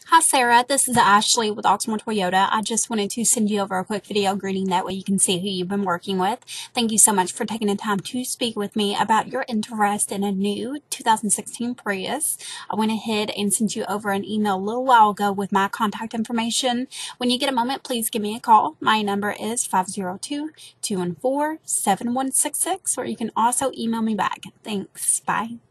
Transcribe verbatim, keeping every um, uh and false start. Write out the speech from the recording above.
Hi Sarah, this is Ashley with Oxmoor Toyota. I just wanted to send you over a quick video greeting, that way you can see who you've been working with. Thank you so much for taking the time to speak with me about your interest in a new two thousand sixteen Prius. I went ahead and sent you over an email a little while ago with my contact information. When you get a moment, please give me a call. My number is five zero two, two one four, seven one six six, or you can also email me back. Thanks. Bye.